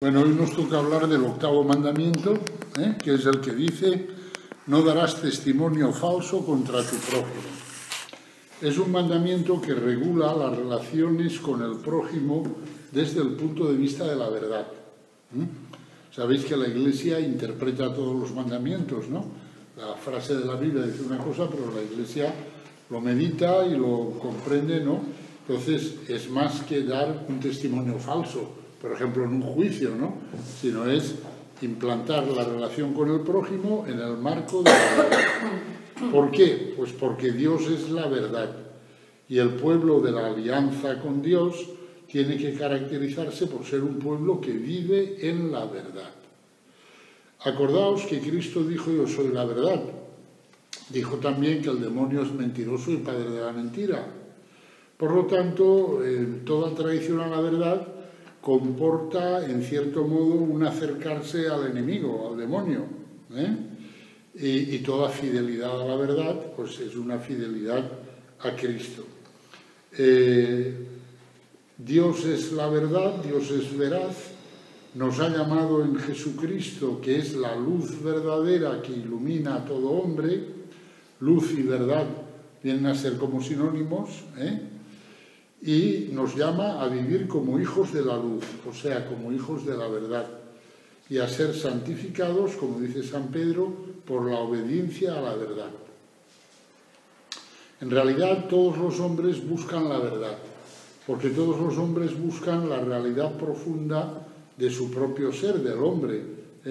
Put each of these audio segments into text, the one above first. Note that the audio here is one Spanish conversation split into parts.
Bueno, hoy nos toca hablar del octavo mandamiento, que es el que dice: no darás testimonio falso contra tu prójimo. Es un mandamiento que regula las relaciones con el prójimo desde el punto de vista de la verdad. Sabéis que la Iglesia interpreta todos los mandamientos, ¿no? La frase de la Biblia dice una cosa, pero la Iglesia lo medita y lo comprende, ¿no? Entonces, es más que dar un testimonio falso, por ejemplo, en un juicio, ¿no? Sino es implantar la relación con el prójimo en el marco de la verdad. ¿Por qué? Pues porque Dios es la verdad. Y el pueblo de la alianza con Dios tiene que caracterizarse por ser un pueblo que vive en la verdad. Acordaos que Cristo dijo: yo soy la verdad. Dijo también que el demonio es mentiroso y padre de la mentira. Por lo tanto, toda traición a la verdad comporta, en cierto modo, un acercarse al enemigo, al demonio. Y toda fidelidad a la verdad, pues es una fidelidad a Cristo. Dios es la verdad, Dios es veraz, nos ha llamado en Jesucristo, que es la luz verdadera que ilumina a todo hombre. Luz y verdad vienen a ser como sinónimos, y nos llama a vivir como hijos de la luz, o sea, como hijos de la verdad, y a ser santificados, como dice San Pedro, por la obediencia a la verdad. En realidad, todos los hombres buscan la verdad, porque todos los hombres buscan la realidad profunda de su propio ser, del hombre,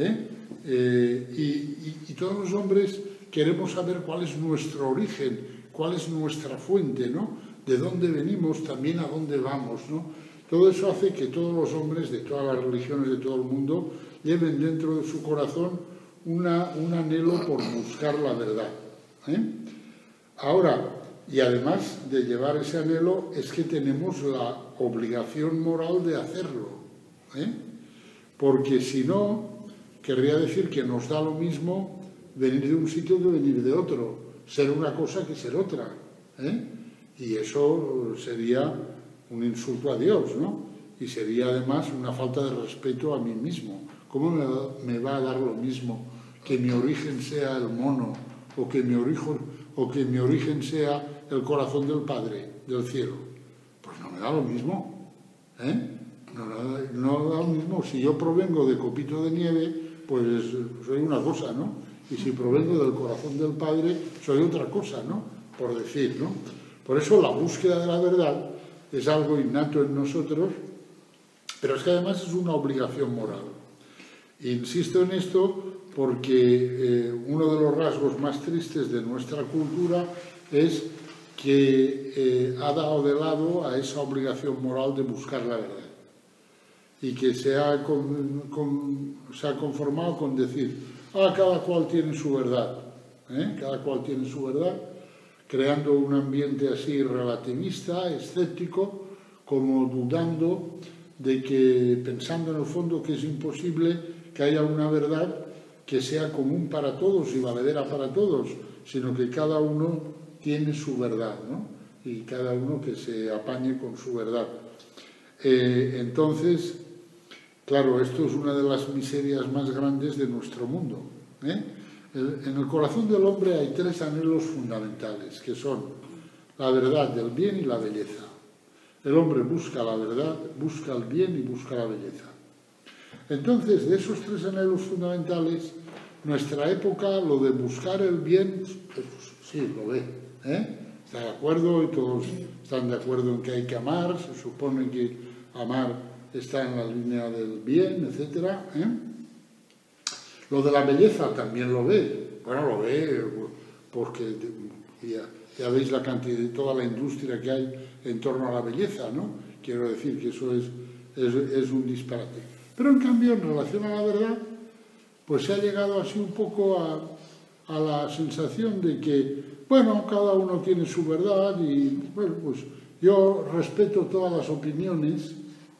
y todos los hombres queremos saber cuál es nuestro origen, cuál es nuestra fuente, ¿no? De dónde venimos, también a dónde vamos, ¿no? Todo eso hace que todos los hombres de todas las religiones de todo el mundo lleven dentro de su corazón un anhelo por buscar la verdad. Ahora, y además de llevar ese anhelo, es que tenemos la obligación moral de hacerlo, porque si no, querría decir que nos da lo mismo venir de un sitio que venir de otro, ser una cosa que ser otra, y eso sería un insulto a Dios, ¿no? Y sería además una falta de respeto a mí mismo. ¿Cómo me va a dar lo mismo que mi origen sea el mono o que mi origen sea el corazón del Padre del cielo? Pues no me da lo mismo, no da lo mismo. Si yo provengo de Copito de Nieve, pues soy una cosa, ¿no? Y si provengo del corazón del Padre, soy otra cosa, ¿no? Por decir, ¿no? Por eso la búsqueda de la verdad es algo innato en nosotros, pero es que además es una obligación moral. Insisto en esto porque uno de los rasgos más tristes de nuestra cultura es que ha dado de lado a esa obligación moral de buscar la verdad y que se ha conformado con decir: cada cual tiene su verdad, cada cual tiene su verdad, creando un ambiente así relativista, escéptico, como dudando de que, pensando en el fondo que es imposible que haya una verdad que sea común para todos y valedera para todos, sino que cada uno tiene su verdad, ¿no? Y cada uno que se apañe con su verdad. Entonces, claro, esto es una de las miserias más grandes de nuestro mundo. En el corazón del hombre hay tres anhelos fundamentales, que son la verdad, el bien y la belleza. El hombre busca la verdad, busca el bien y busca la belleza. Entonces, de esos tres anhelos fundamentales, nuestra época, lo de buscar el bien, pues, sí, lo ve, está de acuerdo, y todos están de acuerdo en que hay que amar, se supone que amar está en la línea del bien, etc. Lo de la belleza también lo ve. Bueno, lo ve porque ya veis la cantidad de toda la industria que hay en torno a la belleza, ¿no? Quiero decir que eso es un disparate. Pero en cambio, en relación a la verdad, pues se ha llegado así un poco a la sensación de que, bueno, cada uno tiene su verdad y, bueno, pues yo respeto todas las opiniones,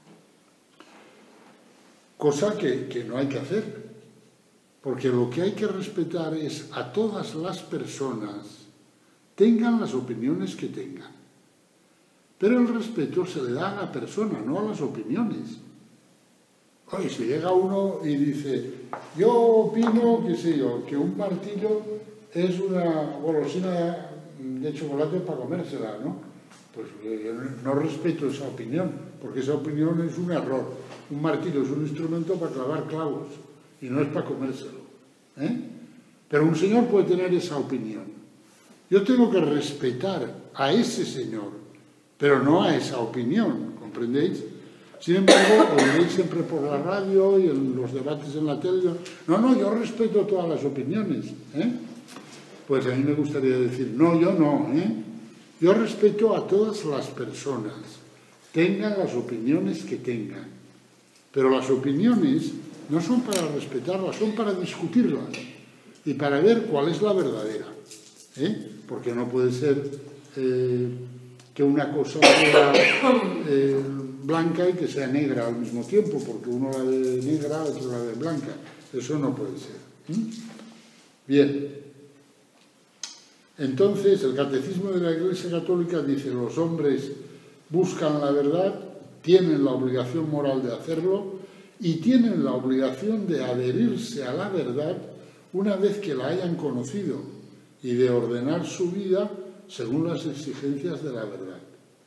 cosa que no hay que hacer. Porque lo que hay que respetar es a todas las personas, tengan las opiniones que tengan. Pero el respeto se le da a la persona, no a las opiniones. Oye, si llega uno y dice, yo opino, qué sé yo, que un martillo es una golosina de chocolate para comérsela, ¿no? Pues yo no respeto esa opinión, porque esa opinión es un error. Un martillo es un instrumento para clavar clavos y no es para comérselo, ¿eh? Pero un señor puede tener esa opinión. Yo tengo que respetar a ese señor, pero no a esa opinión, ¿comprendéis? Sin embargo, oiréis siempre por la radio y en los debates en la tele, no, yo respeto todas las opiniones, ¿eh? Pues a mí me gustaría decir, no, yo no, ¿eh? Yo respeto a todas las personas, tengan las opiniones que tengan, pero las opiniones no son para respetarlas, son para discutirlas y para ver cuál es la verdadera, ¿eh? Porque no puede ser que una cosa sea blanca y que sea negra al mismo tiempo, porque uno la ve negra, otro la ve blanca. Eso no puede ser. Bien. Entonces, el Catecismo de la Iglesia Católica dice: los hombres buscan la verdad, tienen la obligación moral de hacerlo y tienen la obligación de adherirse a la verdad una vez que la hayan conocido y de ordenar su vida según las exigencias de la verdad.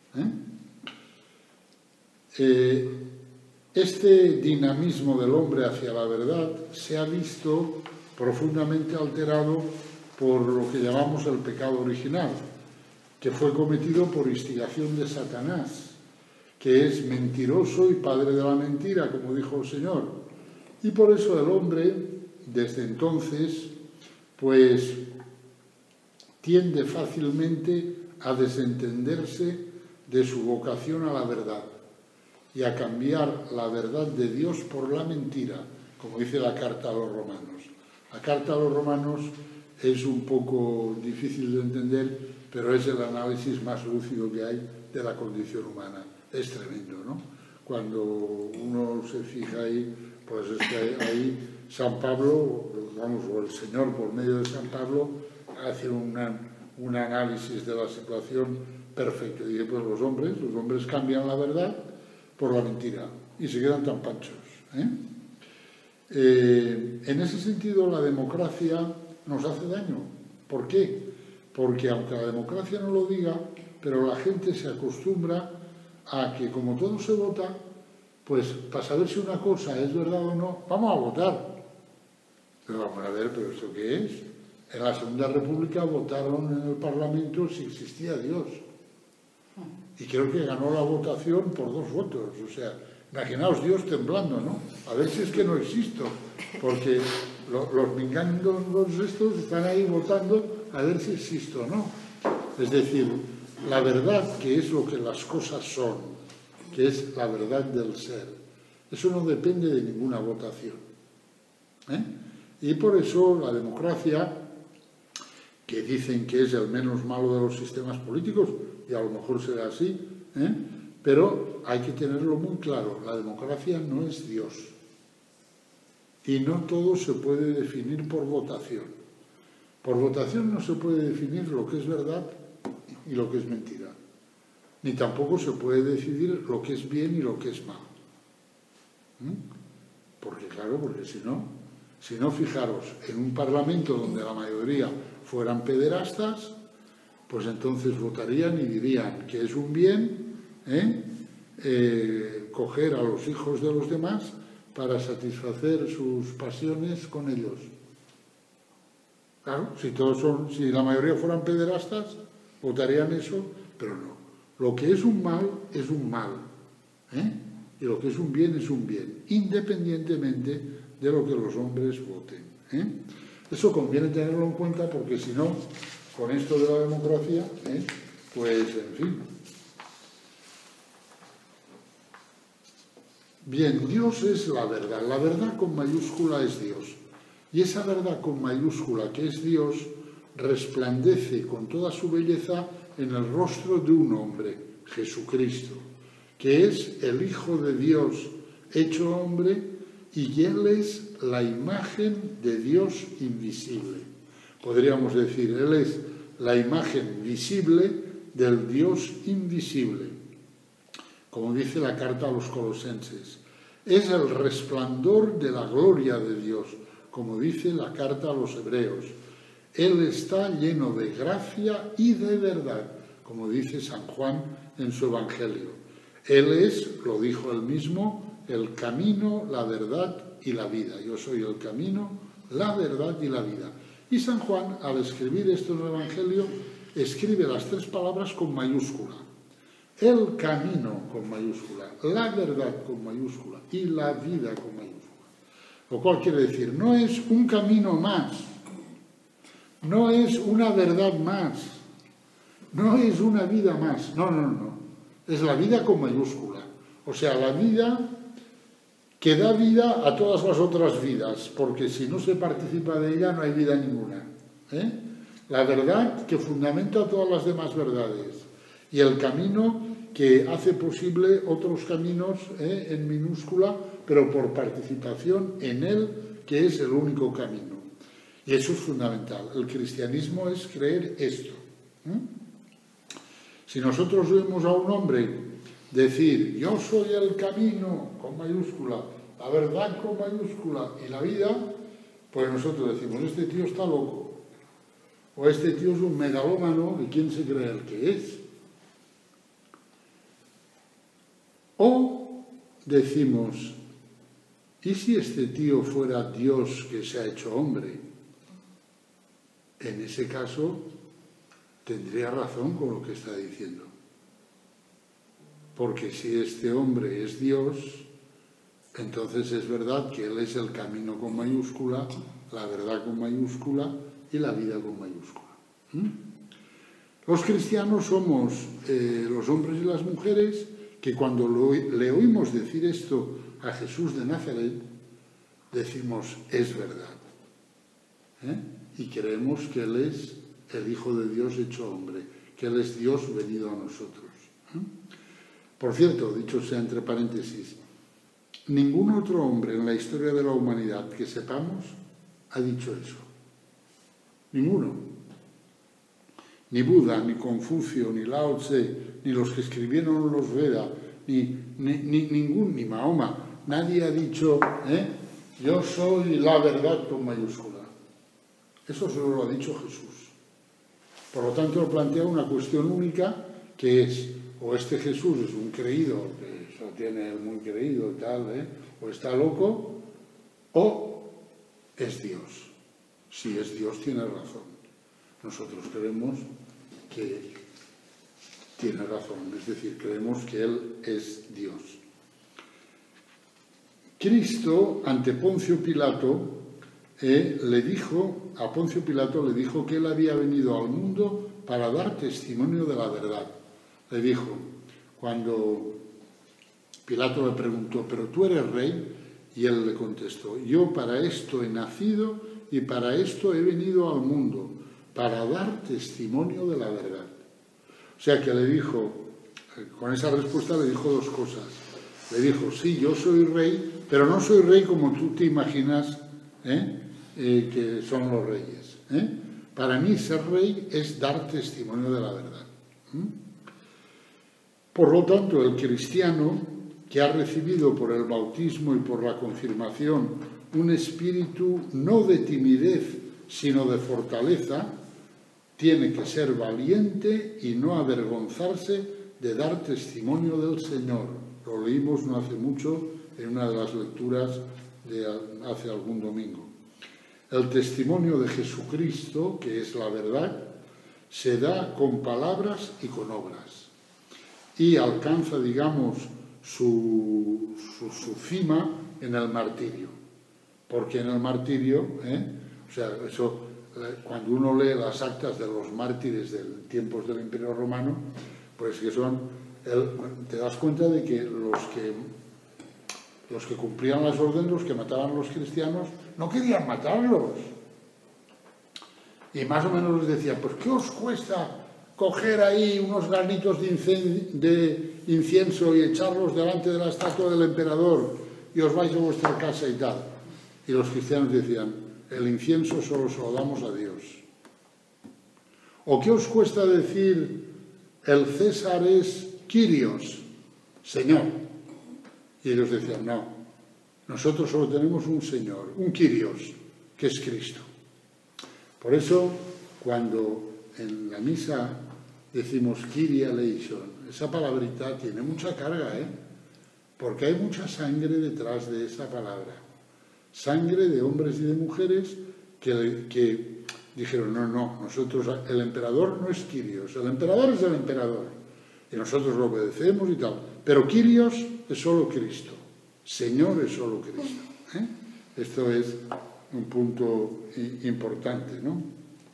Este dinamismo del hombre hacia la verdad se ha visto profundamente alterado por lo que llamamos el pecado original, que fue cometido por instigación de Satanás, que es mentiroso y padre de la mentira, como dijo el Señor. Y por eso el hombre, desde entonces, pues tiende fácilmente a desentenderse de su vocación a la verdad y a cambiar la verdad de Dios por la mentira, como dice la carta a los romanos. La carta a los romanos es un poco difícil de entender, pero es el análisis más lúcido que hay de la condición humana. Es tremendo, ¿no? Cuando uno se fija ahí, pues es que ahí San Pablo, vamos, o el Señor por medio de San Pablo, hace un análisis de la situación perfecto. Y dice, pues los hombres cambian la verdad por la mentira y se quedan tan panchos, ¿eh? En ese sentido, la democracia nos hace daño. ¿Por qué? Porque aunque la democracia no lo diga, pero la gente se acostumbra a que, como todo se vota, pues para saber si una cosa es verdad o no, vamos a votar. Pero vamos a ver, ¿pero esto qué es? En la Segunda República votaron en el Parlamento si existía Dios. Y creo que ganó la votación por 2 votos. O sea, imaginaos Dios temblando, ¿no? A ver si es que no existo. Porque los mingandos estos están ahí votando a ver si existo o no. Es decir, la verdad, que es lo que las cosas son, que es la verdad del ser, eso no depende de ninguna votación, ¿eh? Y por eso la democracia, que dicen que es el menos malo de los sistemas políticos, y a lo mejor será así, ¿eh? Pero hay que tenerlo muy claro, la democracia no es Dios. Y no todo se puede definir por votación. Por votación no se puede definir lo que es verdad y lo que es mentira. Ni tampoco se puede decidir lo que es bien y lo que es mal. Porque claro, porque si no, fijaros, en un parlamento donde la mayoría fueran pederastas, pues entonces votarían y dirían que es un bien coger a los hijos de los demás para satisfacer sus pasiones con ellos. Claro, si la mayoría fueran pederastas, votarían eso, pero no. Lo que es un mal, ¿eh? Y lo que es un bien, independientemente de lo que los hombres voten, ¿eh? Eso conviene tenerlo en cuenta porque si no, con esto de la democracia, pues en fin. Bien, Dios es la verdad con mayúscula es Dios. Y esa verdad con mayúscula que es Dios resplandece con toda su belleza en el rostro de un hombre, Jesucristo, que es el Hijo de Dios hecho hombre y Él es la imagen de Dios invisible. Podríamos decir, Él es la imagen visible del Dios invisible. Como dice la carta a los Colosenses, Es el resplandor de la gloria de Dios, como dice la carta a los Hebreos. Él está lleno de gracia y de verdad, como dice San Juan en su Evangelio. Él es, lo dijo él mismo, el camino, la verdad y la vida. Yo soy el camino, la verdad y la vida. Y San Juan, al escribir esto en el Evangelio, escribe las tres palabras con mayúscula. El camino con mayúscula, la verdad con mayúscula y la vida con mayúscula. Lo cual quiere decir, no es un camino más, no es una verdad más, no es una vida más, no. Es la vida con mayúscula. O sea, la vida que da vida a todas las otras vidas, porque si no se participa de ella no hay vida ninguna. La verdad que fundamenta todas las demás verdades. Y el camino que hace posible otros caminos en minúscula, pero por participación en él, que es el único camino. Y eso es fundamental. El cristianismo es creer esto. Si nosotros oímos a un hombre decir, yo soy el camino, con mayúscula, la verdad con mayúscula y la vida, pues nosotros decimos, este tío está loco. O este tío es un megalómano, ¿y quién se cree el que es? O decimos, ¿y si este tío fuera Dios que se ha hecho hombre? En ese caso, tendría razón con lo que está diciendo. Porque si este hombre es Dios, entonces es verdad que Él es el camino con mayúscula, la verdad con mayúscula y la vida con mayúscula. Los cristianos somos los hombres y las mujeres que cuando le oímos decir esto a Jesús de Nazaret, decimos, es verdad. Y creemos que Él es el Hijo de Dios hecho hombre, que Él es Dios venido a nosotros. Por cierto, dicho sea entre paréntesis, ningún otro hombre en la historia de la humanidad que sepamos ha dicho eso. Ninguno. Ni Buda, ni Confucio, ni Lao Tse, ni los que escribieron los Veda, ni Mahoma. Nadie ha dicho, yo soy la verdad con mayúscula. Eso solo lo ha dicho Jesús. Por lo tanto, plantea una cuestión única, que es, o este Jesús es un creído, que eso tiene muy creído y tal, o está loco, o es Dios. Si es Dios, tiene razón. Nosotros creemos que tiene razón, es decir, creemos que Él es Dios. Cristo, ante Poncio Pilato, a Poncio Pilato le dijo que Él había venido al mundo para dar testimonio de la verdad. Le dijo, cuando Pilato le preguntó, ¿pero tú eres rey? Y él le contestó, yo para esto he nacido y para esto he venido al mundo, para dar testimonio de la verdad. O sea que le dijo, con esa respuesta le dijo dos cosas. Le dijo, sí, yo soy rey, pero no soy rey como tú te imaginas que son los reyes. Para mí ser rey es dar testimonio de la verdad. Por lo tanto, el cristiano que ha recibido por el bautismo y por la confirmación un espíritu no de timidez, sino de fortaleza, tiene que ser valiente y no avergonzarse de dar testimonio del Señor. Lo leímos no hace mucho en una de las lecturas de hace algún domingo. El testimonio de Jesucristo, que es la verdad, se da con palabras y con obras. Y alcanza, digamos, su cima en el martirio. Porque en el martirio, o sea, eso, cuando uno lee las actas de los mártires de tiempos del Imperio Romano, pues que son, te das cuenta de que los que cumplían las órdenes, los que mataban a los cristianos, no querían matarlos. Y más o menos les decían, pues ¿qué os cuesta coger ahí unos granitos de incienso y echarlos delante de la estatua del emperador y os vais a vuestra casa y tal? Y los cristianos decían, el incienso solo se lo damos a Dios. ¿O qué os cuesta decir, el César es Kyrios, Señor? Y ellos decían, no, Nosotros solo tenemos un Señor, un Kyrios, que es Cristo. Por eso, cuando en la misa decimos Kyrie eleison, esa palabrita tiene mucha carga, porque hay mucha sangre detrás de esa palabra. Sangre de hombres y de mujeres que dijeron, no, nosotros, el emperador no es Kyrios, el emperador es el emperador, y nosotros lo obedecemos y tal. Pero Kyrios es solo Cristo, Señor es solo Cristo. Esto es un punto importante, ¿no?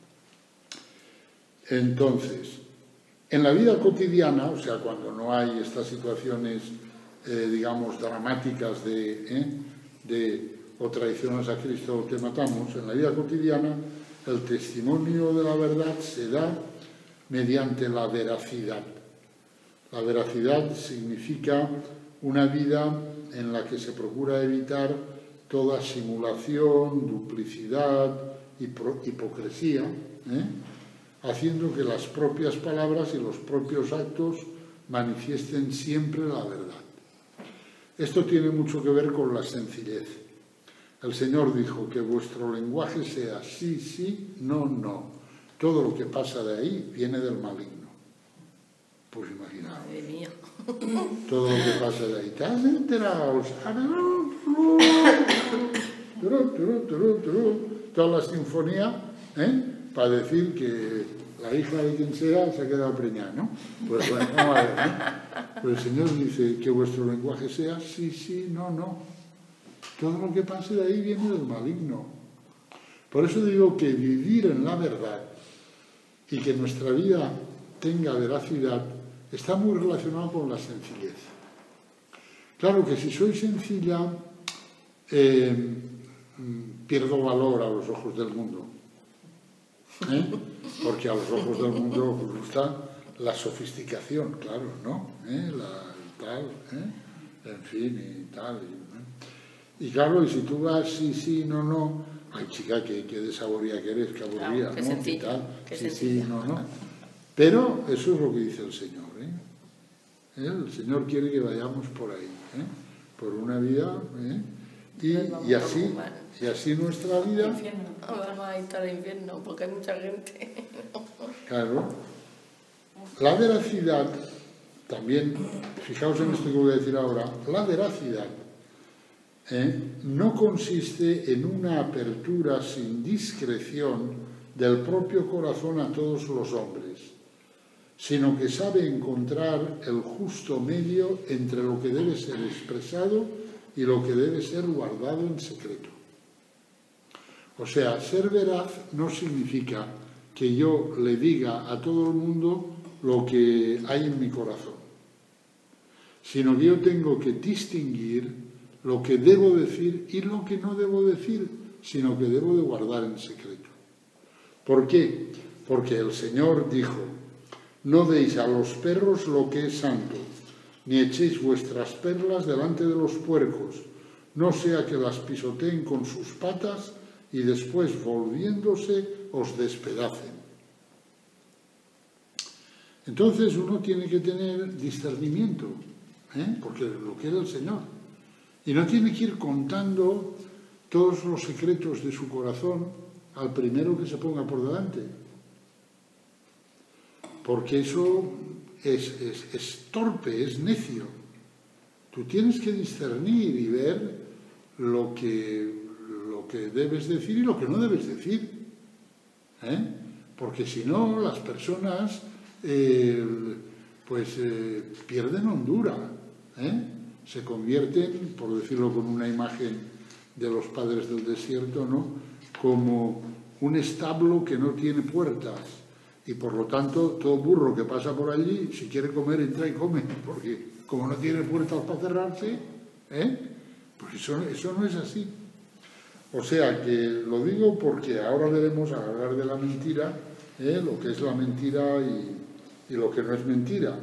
Entonces, en la vida cotidiana, o sea, cuando no hay estas situaciones, digamos, dramáticas de o traicionas a Cristo o te matamos, en la vida cotidiana el testimonio de la verdad se da mediante la veracidad. La veracidad significa una vida en la que se procura evitar toda simulación, duplicidad, hipocresía, haciendo que las propias palabras y los propios actos manifiesten siempre la verdad. Esto tiene mucho que ver con la sencillez. El Señor dijo que vuestro lenguaje sea sí, sí, no, no. Todo lo que pasa de ahí viene del maligno. Pues imaginaos. Madre mía. Todo lo que pasa de ahí. ¿Te has enterado? Toda la sinfonía, para decir que la hija de quien sea se ha quedado preñada, ¿no? Pues bueno, vamos a ver, Pero el Señor dice que vuestro lenguaje sea sí, sí, no, no. Todo lo que pase de ahí viene del maligno. Por eso digo que vivir en la verdad y que nuestra vida tenga veracidad está muy relacionado con la sencillez. Claro que si soy sencilla, pierdo valor a los ojos del mundo. Porque a los ojos del mundo gusta la sofisticación, claro, ¿no? En fin, y tal. Y claro, y si tú vas sí, sí, no, no, ay chica, qué desaboría que eres, qué aburrida, claro, qué ¿no? sencilla, Y tal. qué Sí, sencilla. sí, no, no. Pero eso es lo que dice el Señor, El Señor quiere que vayamos por ahí, por una vida, y así nuestra vida. Vamos a ir al infierno porque hay mucha gente. Claro. La veracidad, también, fijaos en esto que voy a decir ahora, la veracidad no consiste en una apertura sin discreción del propio corazón a todos los hombres, sino que sabe encontrar el justo medio entre lo que debe ser expresado y lo que debe ser guardado en secreto. O sea, ser veraz no significa que yo le diga a todo el mundo lo que hay en mi corazón, sino que yo tengo que distinguir lo que debo decir y lo que no debo decir, sino que debo de guardar en secreto. ¿Por qué? Porque el Señor dijo, no deis a los perros lo que es santo, ni echéis vuestras perlas delante de los puercos, no sea que las pisoteen con sus patas y después, volviéndose, os despedacen. Entonces uno tiene que tener discernimiento, porque lo quiere el Señor. Y no tiene que ir contando todos los secretos de su corazón al primero que se ponga por delante. Porque eso es torpe, es necio. Tú tienes que discernir y ver lo que debes decir y lo que no debes decir. Porque si no, las personas pierden hondura. Se convierten, por decirlo con una imagen de los padres del desierto, ¿no?, como un establo que no tiene puertas y por lo tanto todo burro que pasa por allí, si quiere comer, entra y come, porque como no tiene puertas para cerrarse, pues eso no es así. O sea que lo digo porque ahora veremos, al hablar de la mentira, lo que es la mentira y lo que no es mentira.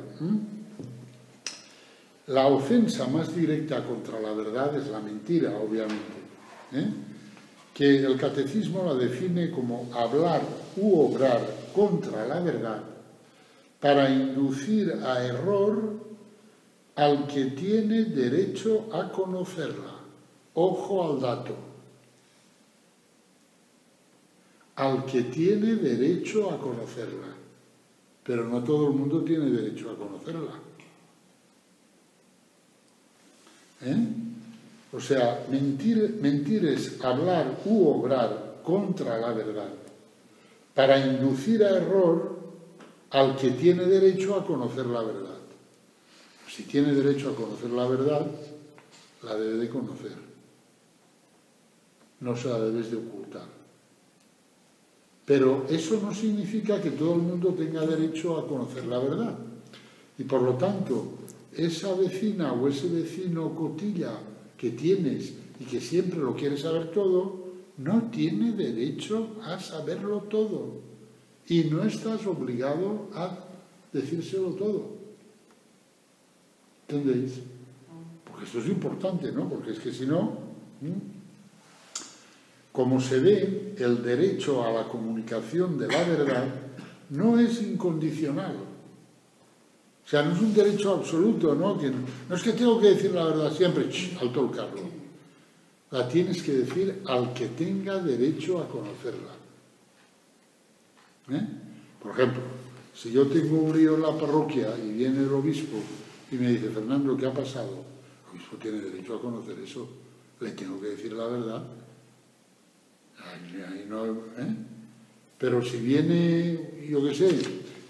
La ofensa más directa contra la verdad es la mentira, obviamente, que el catecismo la define como hablar u obrar contra la verdad para inducir a error al que tiene derecho a conocerla. Ojo al dato. Al que tiene derecho a conocerla. Pero no todo el mundo tiene derecho a conocerla. O sea, mentir es hablar u obrar contra la verdad para inducir a error al que tiene derecho a conocer la verdad. Si tiene derecho a conocer la verdad, la debe de conocer. No se la debes de ocultar. Pero eso no significa que todo el mundo tenga derecho a conocer la verdad. Y por lo tanto, esa vecina o ese vecino cotilla que tienes y que siempre lo quiere saber todo, no tiene derecho a saberlo todo. Y no estás obligado a decírselo todo. ¿Entendéis? Porque esto es importante, ¿no? Porque es que si no, como se ve, el derecho a la comunicación de la verdad no es incondicional. O sea, no es un derecho absoluto, ¿no? No es que tengo que decir la verdad siempre, alto el carro. La tienes que decir al que tenga derecho a conocerla. Por ejemplo, si yo tengo un lío en la parroquia y viene el obispo y me dice, Fernando, ¿qué ha pasado? El obispo tiene derecho a conocer eso. Le tengo que decir la verdad. Ahí no, Pero si viene, yo qué sé,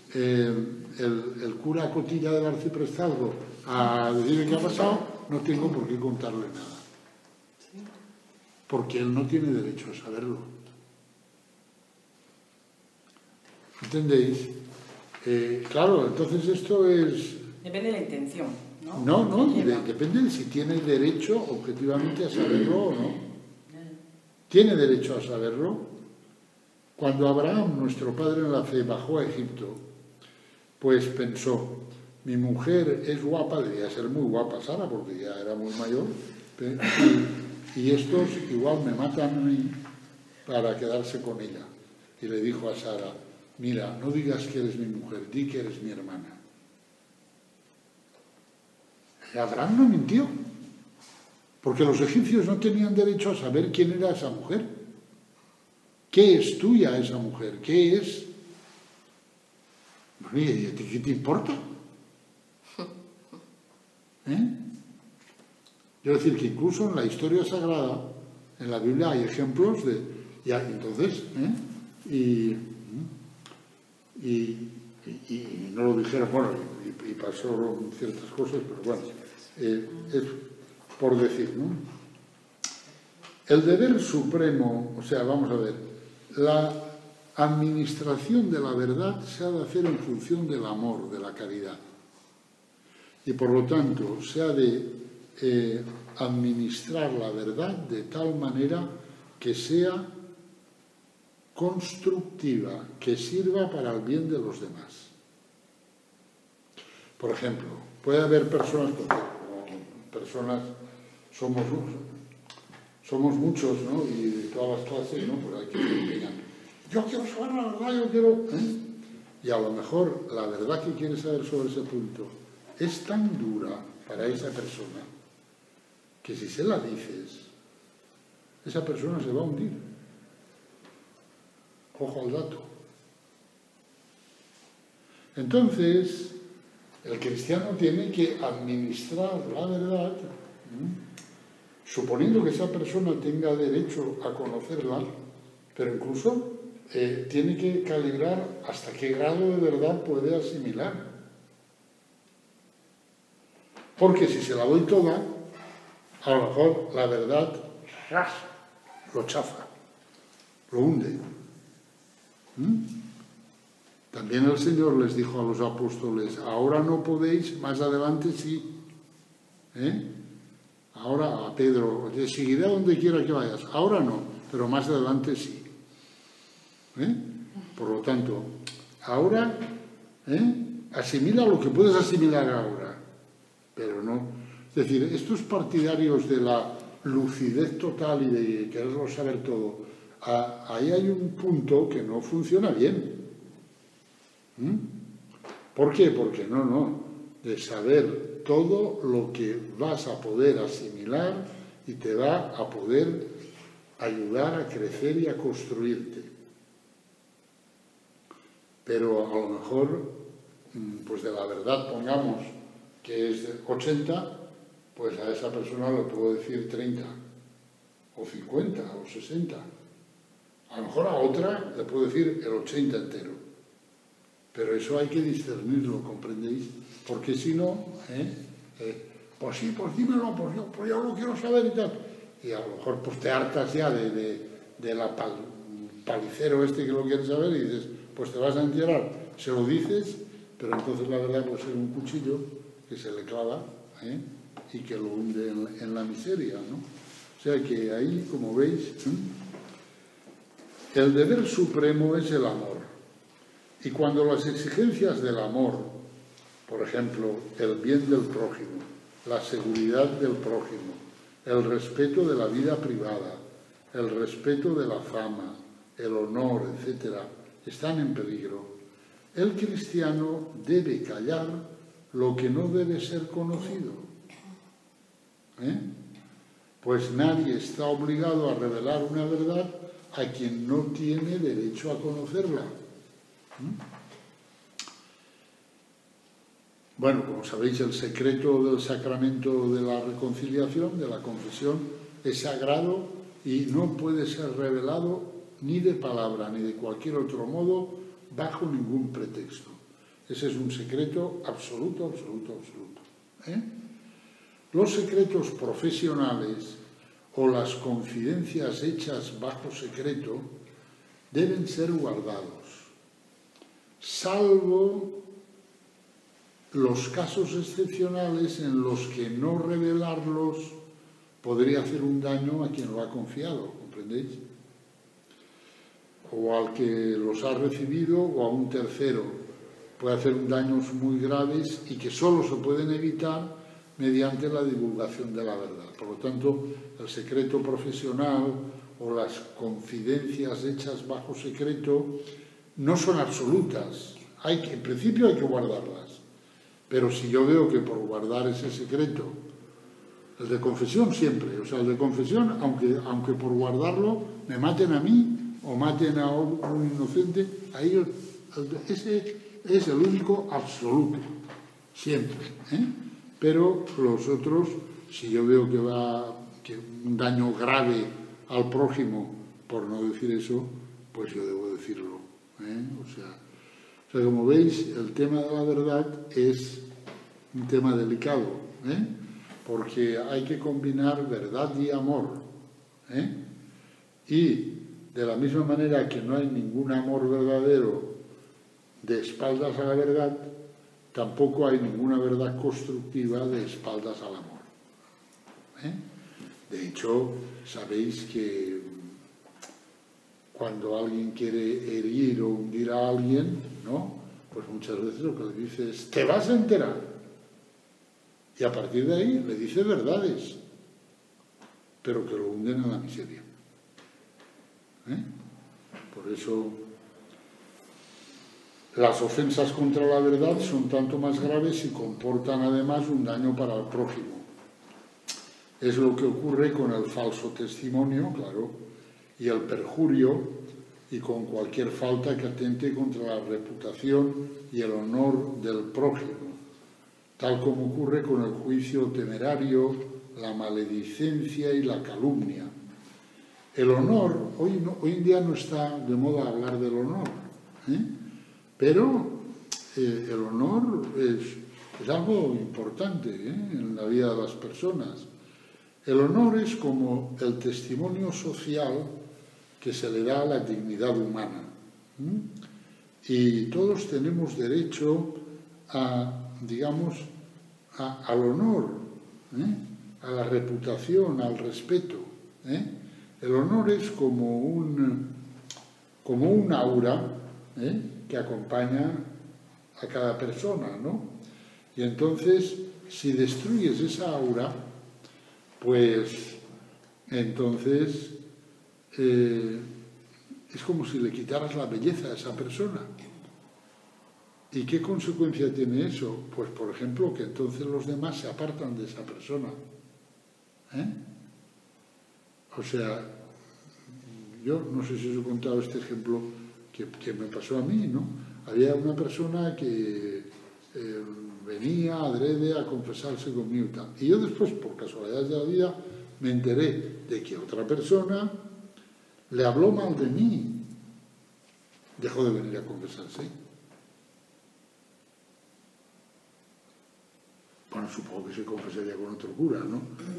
el cura Cotilla del arciprestazgo a decirme qué ha pasado, no tengo por qué contarle nada. Porque él no tiene derecho a saberlo. ¿Entendéis? Claro, entonces esto es... Depende de la intención, ¿no? No, depende de si tiene derecho objetivamente a saberlo o no. ¿Tiene derecho a saberlo? Cuando Abraham, nuestro padre en la fe, bajó a Egipto, pues pensó, mi mujer es guapa, debía ser muy guapa Sara, porque ya era muy mayor, y estos igual me matan a mí para quedarse con ella. Y le dijo a Sara, mira, no digas que eres mi mujer, di que eres mi hermana. Y Abraham no mintió. Porque los egipcios no tenían derecho a saber quién era esa mujer. ¿Qué es tuya esa mujer? ¿Qué es? Bueno, ¿y a ti qué te importa? Quiero decir que incluso en la historia sagrada, en la Biblia hay ejemplos de... Ya, entonces, y no lo dijeron, bueno, y pasaron ciertas cosas, pero bueno, es por decir, ¿no? El deber supremo, o sea, vamos a ver, la administración de la verdad se ha de hacer en función del amor, de la caridad. Y por lo tanto, se ha de administrar la verdad de tal manera que sea constructiva, que sirva para el bien de los demás. Por ejemplo, puede haber personas, somos muchos, ¿no? Y de todas las clases, ¿no? Pues hay que digan, yo quiero saber la verdad, yo quiero... Y a lo mejor la verdad que quieres saber sobre ese punto es tan dura para esa persona que si se la dices, esa persona se va a hundir. Ojo al dato. Entonces, el cristiano tiene que administrar la verdad, suponiendo que esa persona tenga derecho a conocerla, pero incluso tiene que calibrar hasta qué grado de verdad puede asimilar. Porque si se la doy toda, a lo mejor la verdad lo chafa, lo hunde. También el Señor les dijo a los apóstoles, ahora no podéis, más adelante sí. Ahora a Pedro, te seguiré a donde quiera que vayas. Ahora no, pero más adelante sí. Por lo tanto, ahora asimila lo que puedes asimilar ahora, pero no. Es decir, estos partidarios de la lucidez total y de quererlo saber todo, ahí hay un punto que no funciona bien. ¿Por qué? Porque no, de saber todo lo que vas a poder asimilar y te va a poder ayudar a crecer y a construirte. Pero a lo mejor, pues de la verdad, pongamos que es de 80, pues a esa persona le puedo decir 30, o 50, o 60. A lo mejor a otra le puedo decir el 80 entero. Pero eso hay que discernirlo, ¿comprendéis? Porque si no, pues sí, pues dímelo, pues yo lo quiero saber y tal. Y a lo mejor pues te hartas ya de la palicero este que lo quieres saber y dices, pues te vas a enterar, se lo dices, pero entonces la verdad puede ser un cuchillo que se le clava y que lo hunde en la miseria, ¿no? O sea que ahí, como veis, el deber supremo es el amor. Y cuando las exigencias del amor, por ejemplo, el bien del prójimo, la seguridad del prójimo, el respeto de la vida privada, el respeto de la fama, el honor, etc., están en peligro, el cristiano debe callar lo que no debe ser conocido. Pues nadie está obligado a revelar una verdad a quien no tiene derecho a conocerla. Bueno, como sabéis, el secreto del sacramento de la reconciliación, de la confesión, es sagrado y no puede ser revelado ni de palabra ni de cualquier otro modo bajo ningún pretexto. Ese es un secreto absoluto, absoluto, absoluto. Los secretos profesionales o las confidencias hechas bajo secreto deben ser guardados, salvo los casos excepcionales en los que no revelarlos podría hacer un daño a quien lo ha confiado, ¿comprendéis? O al que los ha recibido o a un tercero. Puede hacer daños muy graves y que solo se pueden evitar mediante la divulgación de la verdad. Por lo tanto, el secreto profesional o las confidencias hechas bajo secreto no son absolutas. En principio hay que guardarlas. Pero si yo veo que por guardar ese secreto, el de confesión siempre, o sea, el de confesión, aunque por guardarlo me maten a mí o maten a un inocente, ahí ese es el único absoluto, siempre. Pero los otros, si yo veo que un daño grave al prójimo, por no decir eso, pues yo debo decirlo. O sea, como veis, el tema de la verdad es un tema delicado, porque hay que combinar verdad y amor. Y de la misma manera que no hay ningún amor verdadero de espaldas a la verdad, tampoco hay ninguna verdad constructiva de espaldas al amor. De hecho, sabéis que cuando alguien quiere herir o hundir a alguien, ¿no? Pues muchas veces lo que le dice es, te vas a enterar. Y a partir de ahí le dice verdades, pero que lo hunden en la miseria. Por eso las ofensas contra la verdad son tanto más graves y comportan además un daño para el prójimo. Es lo que ocurre con el falso testimonio, claro, y el perjurio, y con cualquier falta que atente contra la reputación y el honor del prójimo, tal como ocurre con el juicio temerario, la maledicencia y la calumnia. El honor, hoy en día no está de moda hablar del honor, pero el honor es algo importante en la vida de las personas. El honor es como el testimonio social que se le da a la dignidad humana. Y todos tenemos derecho digamos, al honor, a la reputación, al respeto. El honor es como un aura que acompaña a cada persona, ¿no? Y entonces, si destruyes esa aura, pues entonces es como si le quitaras la belleza a esa persona. ¿Y qué consecuencia tiene eso? Pues, por ejemplo, que entonces los demás se apartan de esa persona. O sea, yo no sé si os he contado este ejemplo que me pasó a mí, ¿no? Había una persona que venía adrede a confesarse conmigo y tal. Y yo después, por casualidades de la vida, me enteré de que otra persona le habló mal de mí. Dejó de venir a confesarse. Bueno, supongo que se confesaría con otro cura, ¿no?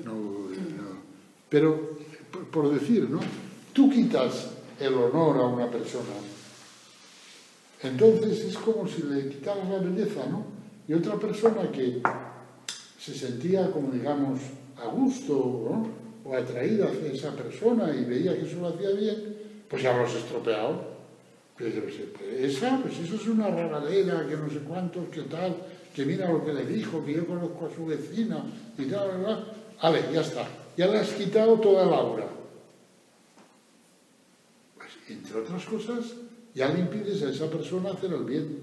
Pero, por decir, ¿no? Tú quitas el honor a una persona, entonces es como si le quitaras la belleza, ¿no? Y otra persona que se sentía, como digamos, a gusto, ¿no? O atraída hacia esa persona y veía que eso lo hacía bien, pues ya lo has estropeado. Pues eso es una rabalera, que no sé cuántos, que tal, que mira lo que le dijo, que yo conozco a su vecina y tal, tal. Vale, ya está. Ya le has quitado toda la aura. Pues, entre otras cosas, ya le impides a esa persona hacer el bien.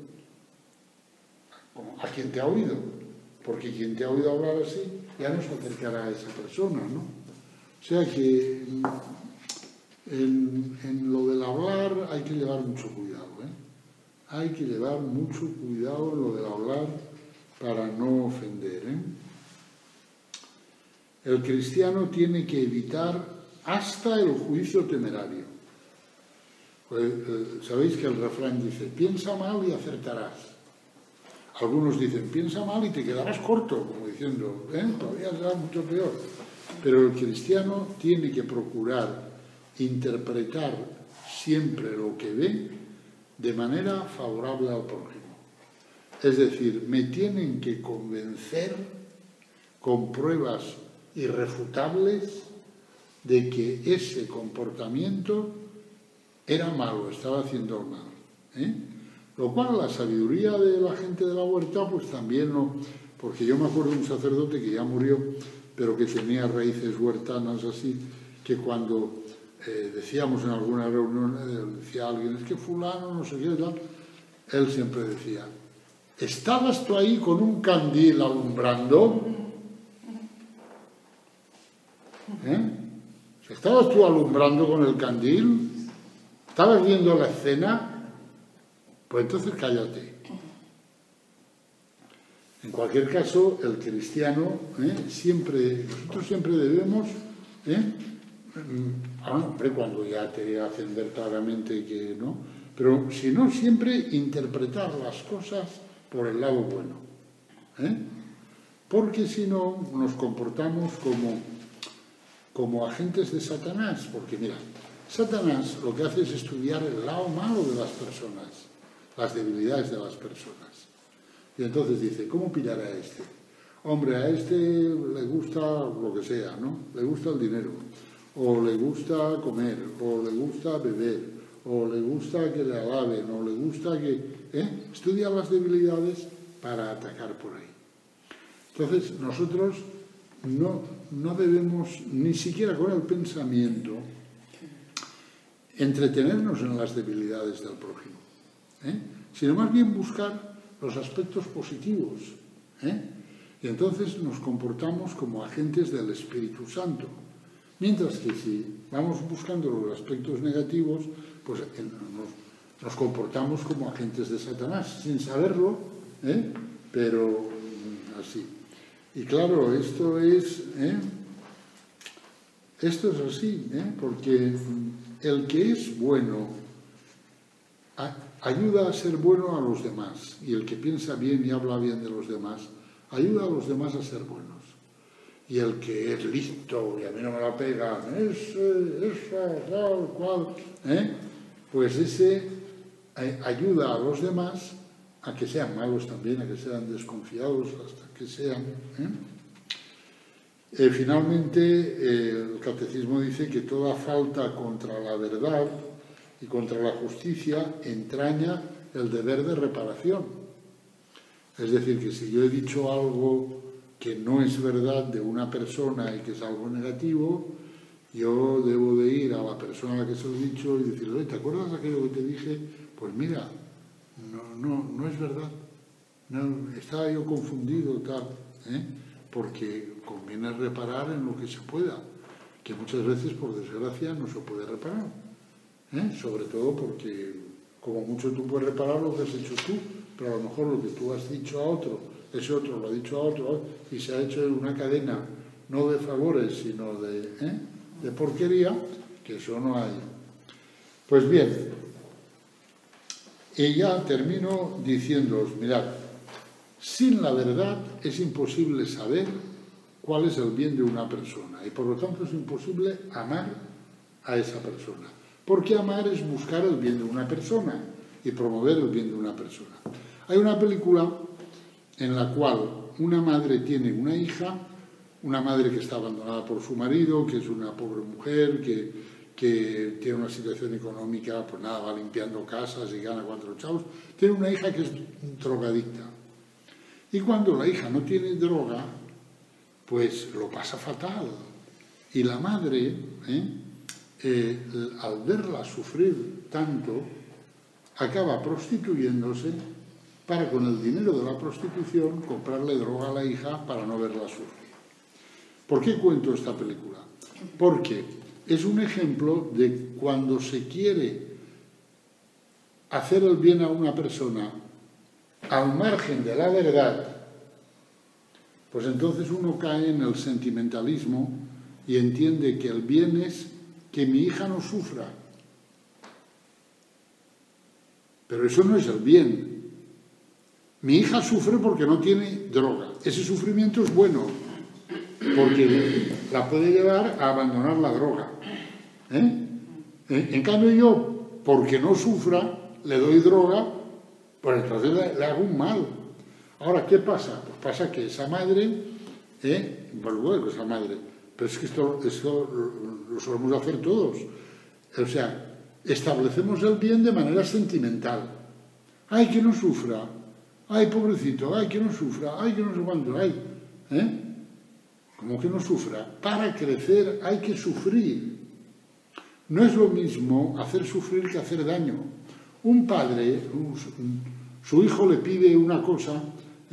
A quien te ha oído. Porque quien te ha oído hablar así, ya no se acercará a esa persona, ¿no? O sea que en lo del hablar hay que llevar mucho cuidado, ¿eh? Hay que llevar mucho cuidado en lo del hablar para no ofender, ¿eh? El cristiano tiene que evitar hasta el juicio temerario. Pues, sabéis que el refrán dice, piensa mal y acertarás. Algunos dicen, piensa mal y te quedarás corto, como diciendo, todavía será mucho peor. Pero el cristiano tiene que procurar interpretar siempre lo que ve de manera favorable al prójimo. Es decir, me tienen que convencer con pruebas irrefutables de que ese comportamiento era malo, estaba haciendo mal, ¿eh? Lo cual la sabiduría de la gente de la huerta pues también no, porque yo me acuerdo de un sacerdote que ya murió, pero que tenía raíces huertanas así, que cuando decíamos en alguna reunión, decía alguien, es que fulano, no sé qué, tal, él siempre decía, ¿estabas tú ahí con un candil alumbrando? ¿Estabas tú alumbrando con el candil? ¿Estabas viendo la escena? Pues entonces cállate. En cualquier caso, el cristiano, nosotros siempre debemos, hombre, cuando ya te hacen ver claramente que no, pero si no, siempre interpretar las cosas por el lado bueno, porque si no nos comportamos como agentes de Satanás, porque mira, Satanás lo que hace es estudiar el lado malo de las personas, las debilidades de las personas. Y entonces dice, ¿cómo pillar a este? Hombre, a este le gusta lo que sea, ¿no? Le gusta el dinero, o le gusta comer, o le gusta beber, o le gusta que le alaben, o le gusta que... Estudia las debilidades para atacar por ahí. Entonces, nosotros no debemos, ni siquiera con el pensamiento, entretenernos en las debilidades del prójimo, sino más bien buscar los aspectos positivos, y entonces nos comportamos como agentes del Espíritu Santo, mientras que si vamos buscando los aspectos negativos, pues nos comportamos como agentes de Satanás, sin saberlo, pero así. Y claro, esto es así, porque el que es bueno ayuda a ser bueno a los demás, y el que piensa bien y habla bien de los demás ayuda a los demás a ser buenos. Y el que es listo y a mí no me la pega, tal cual, pues ese ayuda a los demás a que sean malos también, a que sean desconfiados, hasta que sean... finalmente, el catecismo dice que toda falta contra la verdad y contra la justicia entraña el deber de reparación. Es decir, que si yo he dicho algo que no es verdad de una persona y que es algo negativo, yo debo de ir a la persona a la que se lo he dicho y decirle, ¿te acuerdas de aquello que te dije? Pues mira, no es verdad. No, estaba yo confundido, tal, porque conviene reparar en lo que se pueda. que muchas veces, por desgracia, no se puede reparar. Sobre todo porque, como mucho tú puedes reparar lo que has hecho tú, pero a lo mejor lo que tú has dicho a otro, ese otro lo ha dicho a otro, y se ha hecho una cadena no de favores, sino de porquería, que eso no hay. Pues bien, y ya termino diciéndoos, mirad, sin la verdad es imposible saber cuál es el bien de una persona y por lo tanto es imposible amar a esa persona. Porque amar es buscar el bien de una persona y promover el bien de una persona. Hay una película en la cual una madre tiene una hija, una madre que está abandonada por su marido, que es una pobre mujer, que tiene una situación económica, pues nada, va limpiando casas y gana 4 chavos. Tiene una hija que es drogadicta. Y cuando la hija no tiene droga, pues lo pasa fatal. Y la madre, al verla sufrir tanto, acaba prostituyéndose para, con el dinero de la prostitución, comprarle droga a la hija para no verla sufrir. ¿Por qué cuento esta película? Porque es un ejemplo de cuando se quiere hacer el bien a una persona al margen de la verdad, pues entonces uno cae en el sentimentalismo y entiende que el bien es que mi hija no sufra. Pero eso no es el bien. Mi hija sufre porque no tiene droga. Ese sufrimiento es bueno, porque la puede llevar a abandonar la droga. En cambio yo, porque no sufra, le doy droga, pues entonces le hago un mal. Ahora, ¿qué pasa? Pues pasa que esa madre, bueno, esa madre, pero es que esto lo solemos hacer todos. O sea, establecemos el bien de manera sentimental. ¡Ay, que no sufra! ¡Ay, pobrecito! ¡Ay, que no sufra! ¡Ay, que no sé cuánto! ¡Ay! ¿Cómo que no sufra? Para crecer hay que sufrir. No es lo mismo hacer sufrir que hacer daño. Un padre, su hijo le pide una cosa,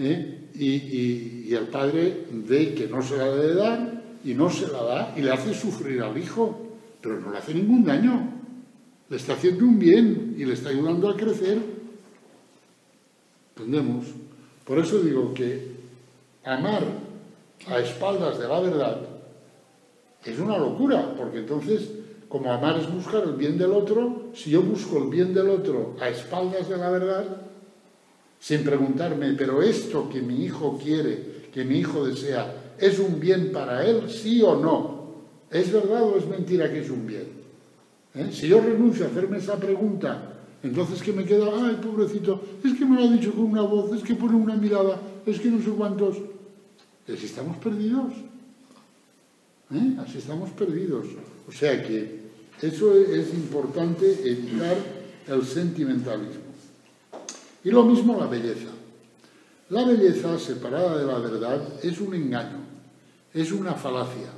y el padre ve que no se la debe dar y no se la da y le hace sufrir al hijo, pero no le hace ningún daño. Le está haciendo un bien y le está ayudando a crecer. ¿Entendemos? Por eso digo que amar a espaldas de la verdad es una locura, porque entonces, como amar es buscar el bien del otro, si yo busco el bien del otro a espaldas de la verdad, sin preguntarme, pero esto que mi hijo quiere, que mi hijo desea, ¿es un bien para él, sí o no? ¿Es verdad o es mentira que es un bien? Si yo renuncio a hacerme esa pregunta, entonces ¿qué me queda? Ay, pobrecito, es que me lo ha dicho con una voz, es que pone una mirada, es que no sé cuántos. Así estamos perdidos. Así estamos perdidos. O sea que eso es importante, evitar el sentimentalismo. Y lo mismo la belleza. La belleza, separada de la verdad, es un engaño, es una falacia.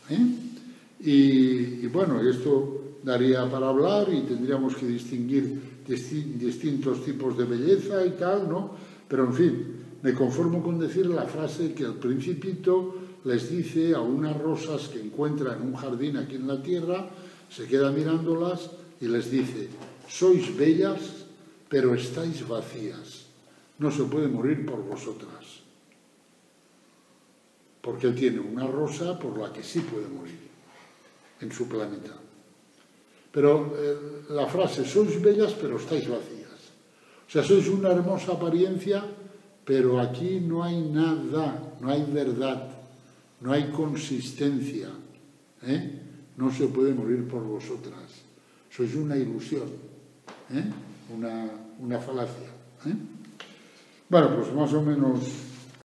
Y bueno, esto daría para hablar y tendríamos que distinguir distintos tipos de belleza y tal, ¿no? Pero en fin, me conformo con decir la frase que el Principito les dice a unas rosas que encuentra en un jardín aquí en la tierra, se queda mirándolas y les dice: sois bellas, pero estáis vacías, no se puede morir por vosotras. Porque él tiene una rosa por la que sí puede morir en su planeta. Pero la frase, sois bellas pero estáis vacías. O sea, sois una hermosa apariencia, pero aquí no hay nada, no hay verdad, no hay consistencia. No se puede morir por vosotras. Sois una ilusión, una falacia. Bueno, pues más o menos